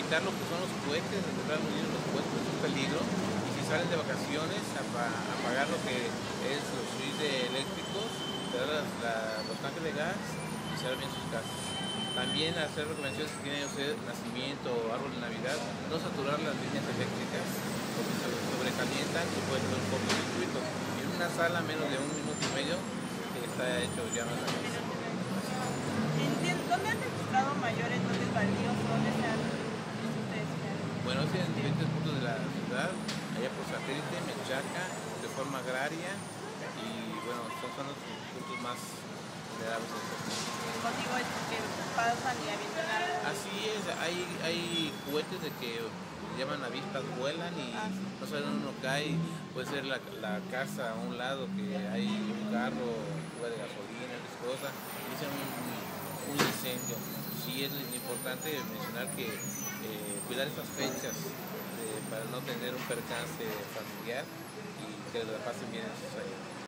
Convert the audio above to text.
evitar lo que son los cohetes, de verdad, muy bien, los cohetes es un peligro. Y si salen de vacaciones, apagar lo que es los switches eléctricos, cerrar los tanques de gas y cerrar bien sus casas. También hacer recomendaciones que tiene usted nacimiento o árbol de Navidad, no saturar las líneas eléctricas porque se sobrecalientan y puede tener un cortocircuito. En una sala menos de 1 minuto y medio está hecho ya más o menos. ¿Dónde han registrado mayores dotes baldíos? ¿Dónde se han visto ustedes que han? Bueno, es en diferentes puntos de la ciudad, allá por Satélite, Menchaca, Reforma Agraria y bueno, son los puntos más vulnerables. El motivo es que pasan y avientan algo. Así es, hay juguetes de que llaman avispas, vuelan y no saben dónde uno cae. Puede ser la casa a un lado que hay un carro, fuga de gasolina, cosas, inician un incendio. Sí es importante mencionar que cuidar estas fechas para no tener un percance familiar y que la pasen bien en sus años.